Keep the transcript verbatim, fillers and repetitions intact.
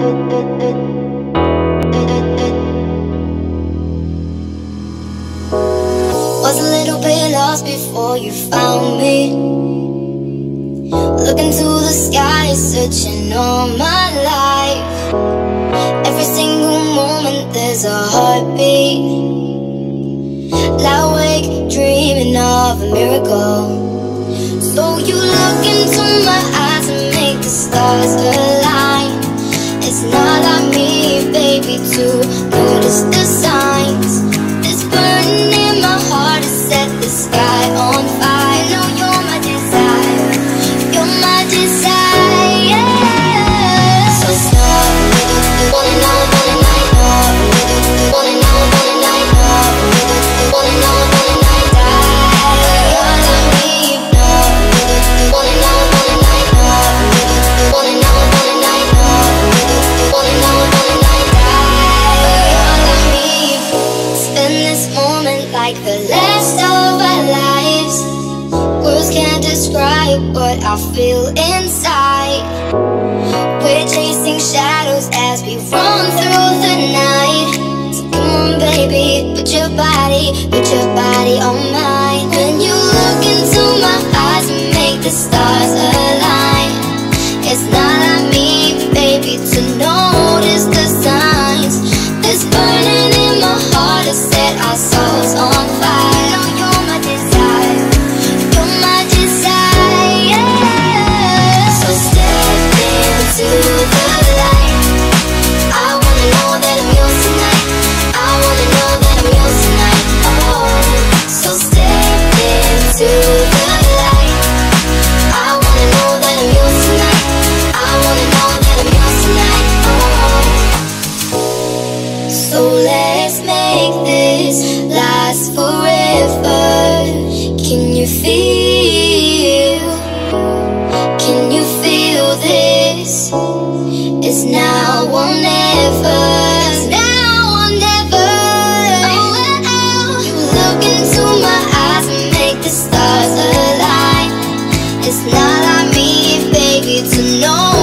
Was a little bit lost before you found me. Looking to the sky, searching all my life. Every single moment there's a heartbeat. Lie awake, dreaming of a miracle. So you look into my eyes and make the stars align. It's not like me, baby, to notice the signs. This burning in my heart has set the sky on fire. You know you're my desire, you're my desire. So stop, wanna know, wanna night, wanna know, wanna night, wanna know, wanna night, die. You're like me, wanna know, wanna night, wanna know, wanna night, wanna know, wanna night, die. You're like me. Spend this moment like the last of our lives. Words can't describe what I feel inside. We're chasing shadows as we run through the night. So come on, baby, put your body, put your body on mine. When you look into my eyes and make the stars align. It's not like me, baby, to notice the signs. This burning in my heart has set our souls on fire. You know you're my desire, you're my desire. So step into the light. I wanna know that I'm yours tonight. I wanna know that I'm yours tonight. Oh, so step into the light. I wanna know that I'm yours tonight. I wanna know that I'm yours tonight. Oh, so let's make this last forever. Can you feel? Can you feel this? It's now or never. It's now or never. Oh, oh, oh. You look into my eyes and make the stars align. It's not like me, baby, to know